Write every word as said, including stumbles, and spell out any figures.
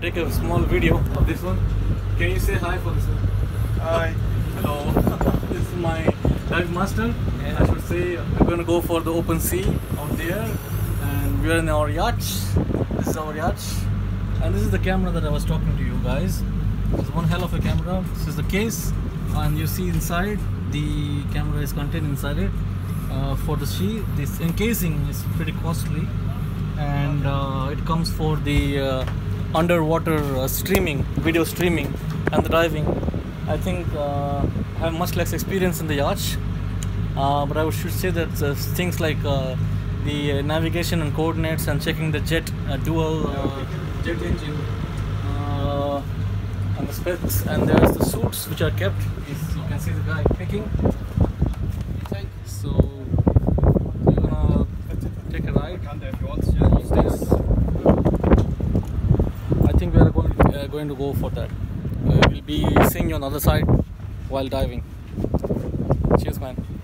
take a small video of this one. Can you say hi for this one? Hi. Hello. This is my dive master. I should say we're going to go for the open sea out there, and we're in our yacht. This is our yacht, and this is the camera that I was talking to you guys. It's one hell of a camera. This is the case, and you see inside the camera is contained inside it. Uh, for the sea, this encasing is pretty costly, and uh, it comes for the uh, underwater uh, streaming, video streaming, and the diving. I think uh, I have much less experience in the yacht, uh, but I should say that uh, things like uh, the uh, navigation and coordinates and checking the jet uh, dual uh, jet engine uh, and the specs, and there's the suits which are kept. Is you can see the guy picking. So we're gonna take a ride. I think we are going uh, going to go for that. Uh, we'll be seeing you on the other side while diving. Cheers, man.